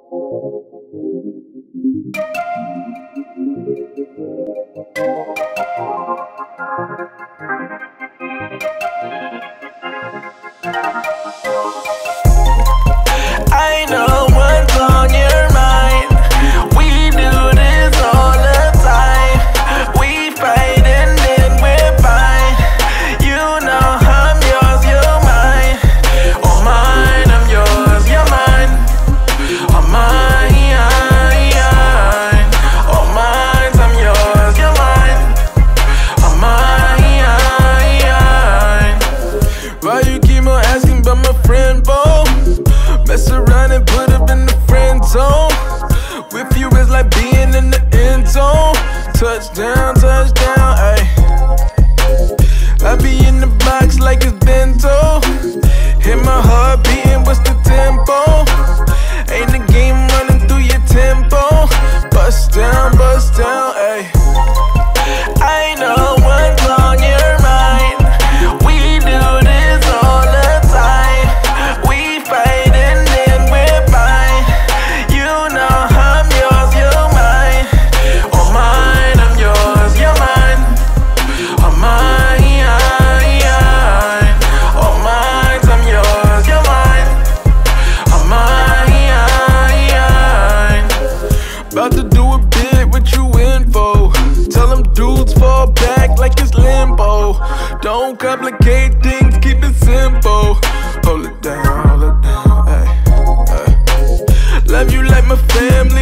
I know what's on your mind. We do this all the time. We fight and then we're fine. You know I'm yours, you're mine. Oh mine, I'm yours, you're mine. Oh mine, oh mine, I'm yours, you're mine. Oh mine. Why you keep on asking about my friend, Bo? Mess around and put up in the friend zone. With you it's like being in the end zone. Touchdown, touchdown, ayy. I be in the box like it's bento. Hit my heart beating, what's the tempo? Ain't the game running through your tempo. Bust down, ayy. I know what's on your mind. We do this all the time. We fight and then we're fine. You know I'm yours, you're mine. Oh mine, I'm yours, you're mine. Oh mine, oh mine, I'm yours, you're mine. Oh mine. About to do a bit, what you in for? Tell them dudes fall back like it's limbo. Don't complicate things, keep it simple. Hold it down, ay, ay. Love you like my family.